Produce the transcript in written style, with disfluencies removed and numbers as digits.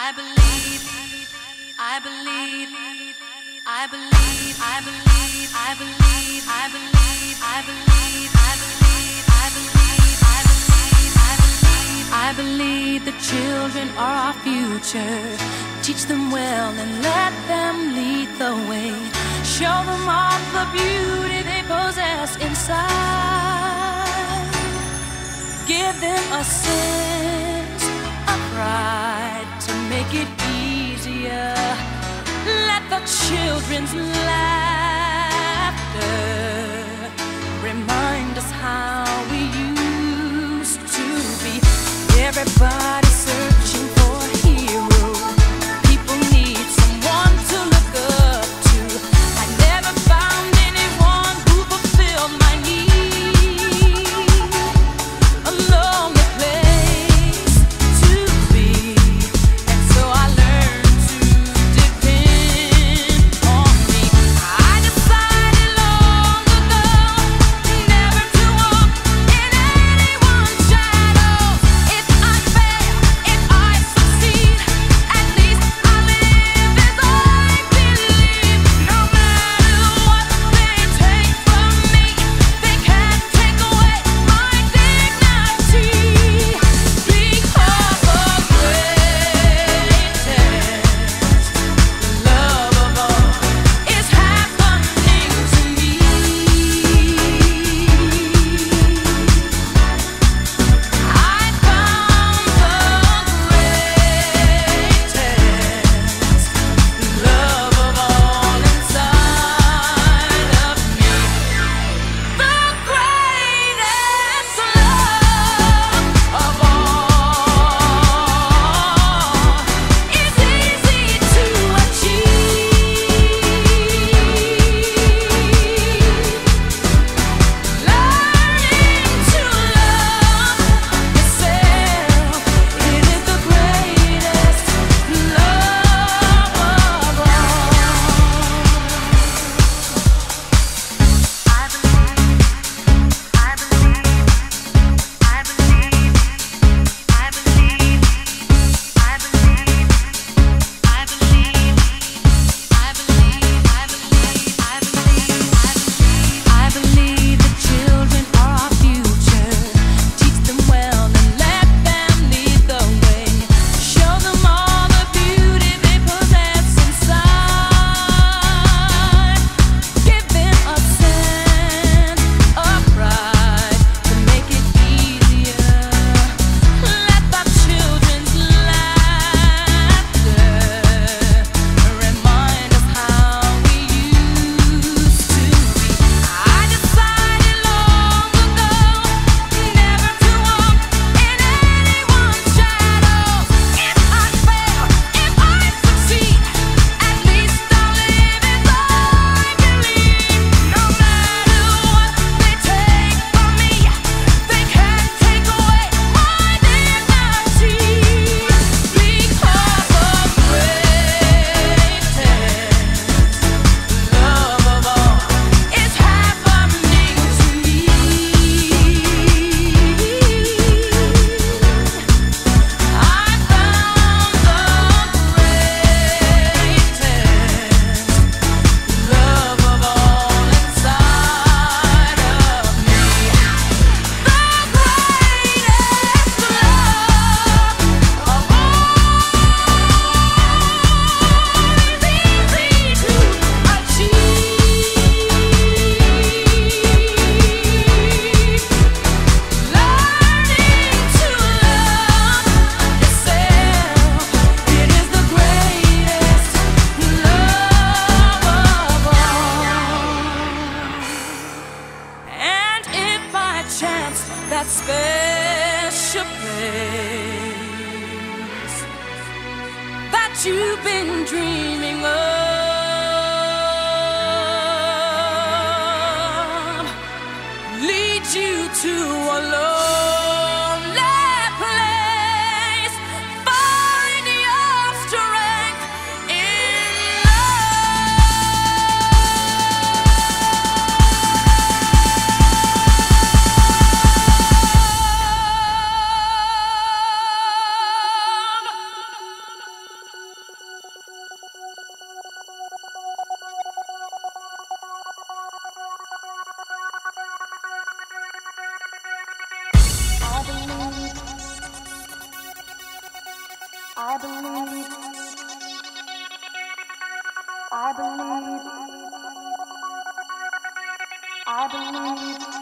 I believe, I believe, I believe, I believe, I believe, I believe, I believe, I believe, I believe, I believe, I believe, I believe the children are our future. Teach them well and let them lead the way. Show them all the beauty they possess inside. Give them a sense of pride to make it easier. Let the children's laughter remind us how we used to be. Everybody searching for a hero. People need someone to look up to. I never found anyone who fulfilled my need. A lonely place to be, and so I learned to depend on me. I decided long ago never to walk in anyone's shadows. If I fail, if I succeed, at least I live as I believe. No matter what they take from me, they can't take away my dignity. Because the greatest love of all is happening to me. I found the greatest love of all inside of me. The greatest love of all is easy to achieve. Learning to love yourself, it is the greatest love of all. I believe, I believe, I believe, I believe, I believe, I believe, I believe, I believe, I believe, I believe the children are our future. Teach them well and let them lead the way. Show them all the beauty they possess inside. Give them a sense of pride to make it easier. Let the children's laughter remind us how we used to be. I decided long ago never to walk in anyone's shadows. If I fail, if I succeed, at least I'll live as I believe. No matter what they take from me, they can't take away my dignity. Because the greatest love of all is happening to me. I found the greatest love of all inside of me. The greatest love of all is easy to achieve. Learning to love yourself, it is the greatest love of all. And if by chance that special place that you've been dreaming of leads you to a lonely place, find your strength in love. I believe, I believe, I believe.